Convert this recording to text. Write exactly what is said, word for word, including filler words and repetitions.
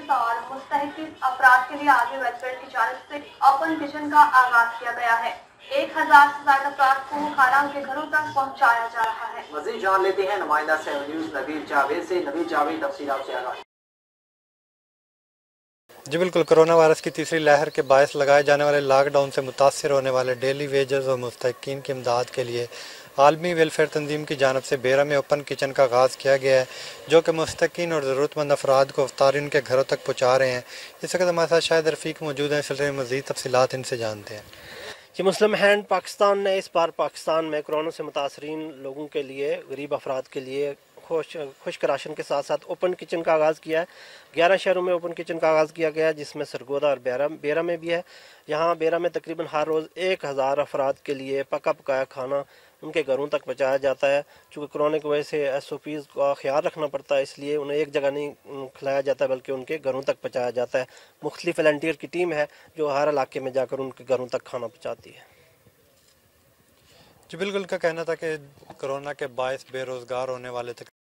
Volunteers और मुस्तहिक अफराद के लिए आगे वेलफेयर की जानिब से ओपन किचन का आगाज किया गया है। एक हजार से ज्यादा अफराद को खाना उनके घरों तक पहुँचाया जा रहा है। मजीद जान लेते हैं नुमाइंदा सेवन न्यूज़ नवीद जावेद से। नवीद जावेद तफसीलात से आगाह। जी बिल्कुल, कोरोना वायरस की तीसरी लहर के बायस लगाए जाने वाले लॉक डाउन से मुतासर होने वाले डेली वेजेस और मुस्तहिकीन की इमदाद के लिए आलमी वेलफेयर तंजीम की जानब से बेरा में ओपन किचन का आगाज़ किया गया है, जो कि मुस्तहिकीन और ज़रूरतमंद अफराद को इफ्तारी उनके घरों तक पहुँचा रहे हैं। इस वक्त हमारे साथ शायद रफ़ीक मौजूद हैं, इस सिलसिले में मज़ीद तफसीलात इनसे जानते हैं। कि मुस्लिम हैंड पाकिस्तान ने इस बार पाकिस्तान में कोरोना से मुतासरीन लोगों के लिए, गरीब अफराद के लिए खुश खुश्क राशन के साथ साथ ओपन किचन का आगाज़ किया है। ग्यारह शहरों में ओपन किचन का आगाज़ किया गया है, जिसमें सरगोदा और बेरा बेरा में भी है। यहाँ बेरा में तकरीबन हर रोज़ एक हज़ार अफराद के लिए पका पकाया खाना उनके घरों तक पहुँचाया जाता है। चूँकि कोरोना की वजह से एस ओ पीज़ का ख्याल रखना पड़ता है, इसलिए उन्हें एक जगह नहीं खिलाया जाता बल्कि उनके घरों तक पहुँचाया जाता है। मुख्तलिफ वॉलंटियर की टीम है जो हर इलाके में जाकर उनके घरों तक खाना पहुँचाती है। जी बिल्कुल, का कहना था कि कोरोना के बायस बेरोज़गार होने वाले